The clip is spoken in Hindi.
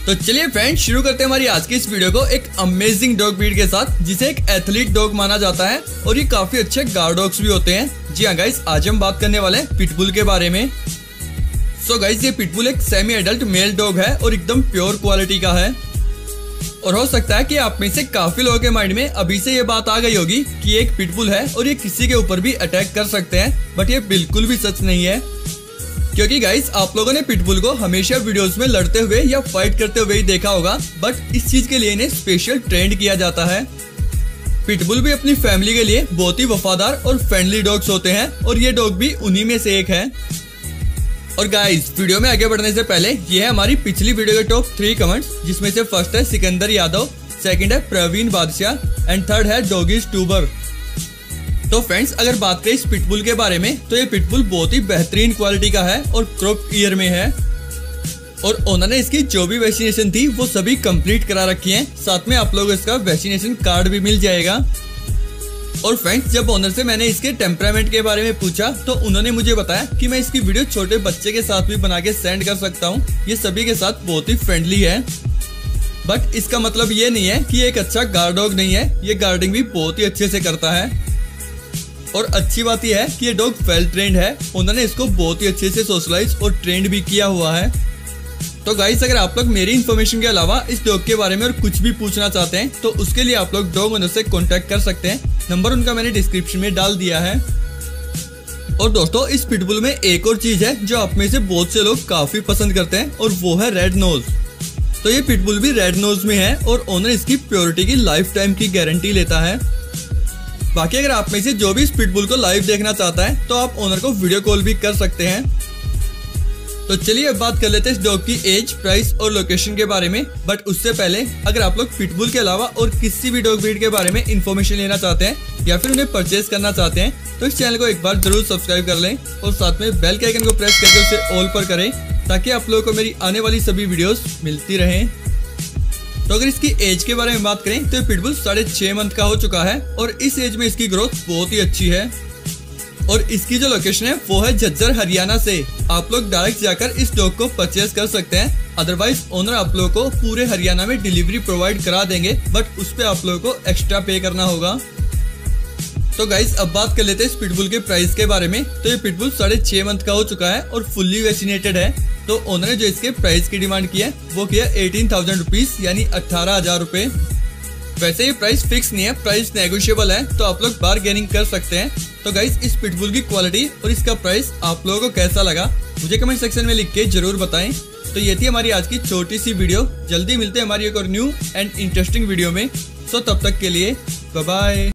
तो चलिए फ्रेंड्स शुरू करते हैं हमारी आज की इस वीडियो को एक अमेजिंग डॉग ब्रीड के साथ, जिसे एक एथलीट डॉग माना जाता है और ये काफी अच्छे गार्ड डॉग्स भी होते हैं। जी हाँ गाइस, आज हम बात करने वाले हैं पिटबुल के बारे में। सो गाइस, ये पिटबुल एक सेमी एडल्ट मेल डॉग है और एकदम प्योर क्वालिटी का है। और हो सकता है कि आप में से काफी लोगों के माइंड में अभी से ये बात आ गई होगी कि ये एक पिटबुल है और ये किसी के ऊपर भी अटैक कर सकते हैं, बट ये बिल्कुल भी सच नहीं है। क्योंकि गाइस, आप लोगों ने पिटबुल को हमेशा वीडियोस में लड़ते हुए या फाइट करते हुए ही देखा होगा, बट इस चीज के लिए इन्हें स्पेशल ट्रेंड किया जाता है। पिटबुल भी अपनी फैमिली के लिए बहुत ही वफादार और फ्रेंडली डॉग्स होते हैं और ये डॉग भी उन्हीं में से एक है। और गाइस, वीडियो में आगे बढ़ने से पहले ये है हमारी पिछली वीडियो के टॉप 3 कमेंट्स, जिसमें से फर्स्ट है सिकंदर यादव, सेकंड है प्रवीण बादशाह एंड थर्ड है डॉगीज ट्यूबर। तो फ्रेंड्स, अगर बात करें इस पिटबुल के बारे में, तो ये पिटबुल बहुत ही बेहतरीन क्वालिटी का है और क्रॉप ईयर में है। और ओनर ने इसकी जो भी वैक्सीनेशन थी वो सभी कंप्लीट करा रखी है। साथ में आप लोगों को इसका वैक्सीनेशन कार्ड भी मिल जाएगा। और फ्रेंड्स, जब ओनर से मैंने इसके टेम्परामेंट के बारे में पूछा तो उन्होंने मुझे बताया कि मैं इसकी वीडियो छोटे बच्चे के साथ भी बना के सेंड कर सकता हूँ। ये सभी के साथ बहुत ही फ्रेंडली है, बट इसका मतलब ये नहीं है कि ये एक अच्छा गार्ड डॉग नहीं है। ये गार्डिंग भी बहुत ही अच्छे से करता है। और अच्छी बात यह है कि ये डॉग वेल ट्रेंड है। उन्होंने इसको बहुत ही अच्छे से सोशलाइज और ट्रेंड भी किया हुआ है। तो गाइस, अगर आप लोग मेरी इन्फॉर्मेशन के अलावा इस डॉग के बारे में और कुछ भी पूछना चाहते हैं तो उसके लिए आप लोग डॉग ओनर से कांटेक्ट कर सकते हैं। नंबर उनका मैंने डिस्क्रिप्शन में डाल दिया है। और दोस्तों, इस पिटबुल में एक और चीज है जो आप में से बहुत से लोग काफी पसंद करते हैं और वो है रेड नोज। तो ये पिटबुल भी रेड नोज में है और ओनर इसकी प्योरिटी की लाइफ टाइम की गारंटी लेता है। बाकी अगर आप में से जो भी इस पिटबुल को लाइव देखना चाहता है तो आप ओनर को वीडियो कॉल भी कर सकते हैं। तो चलिए अब बात कर लेते हैं इस डॉग की एज, प्राइस और लोकेशन के बारे में। बट उससे पहले, अगर आप लोग पिटबुल के अलावा और किसी भी डॉग ब्रीड के बारे में इन्फॉर्मेशन लेना चाहते हैं या फिर उन्हें परचेज करना चाहते हैं तो इस चैनल को एक बार जरूर सब्सक्राइब कर लें और साथ में बेल के आइकन को प्रेस करके उसे ऑल पर करें, ताकि आप लोगों को मेरी आने वाली सभी वीडियोस मिलती रहें। तो अगर इसकी एज के बारे में बात करें तो ये पिटबुल 6.5 मंथ का हो चुका है और इस एज में इसकी ग्रोथ बहुत ही अच्छी है। और इसकी जो लोकेशन है वो है झज्जर, हरियाणा से। आप लोग डायरेक्ट जाकर इस डॉग को परचेज कर सकते हैं। अदरवाइज ओनर आप लोगों को पूरे हरियाणा में डिलीवरी प्रोवाइड करा देंगे, बट उस पे आप लोगों को एक्स्ट्रा पे करना होगा। तो गाइस, अब बात कर लेते हैं इस पिटबुल के प्राइस के बारे में। तो ये पिटबुल 6.5 मंथ का हो चुका है और फुल्ली वैक्सीनेटेड है। तो ओनर ने जो इसके प्राइस की डिमांड की है वो किया 18,000 रुपीज, यानी 18,000 रुपए। वैसे ये प्राइस फिक्स नहीं है, प्राइस नेगोशिएबल है, तो आप लोग बार्गेनिंग कर सकते हैं। तो गाइस, इस पिटबुल की क्वालिटी और इसका प्राइस आप लोगों को कैसा लगा मुझे कमेंट सेक्शन में लिख के जरूर बताएं। तो ये थी हमारी आज की छोटी सी वीडियो। जल्दी मिलते हैं हमारी एक और न्यू एंड इंटरेस्टिंग वीडियो में। सो तब तक के लिए बाय बाय।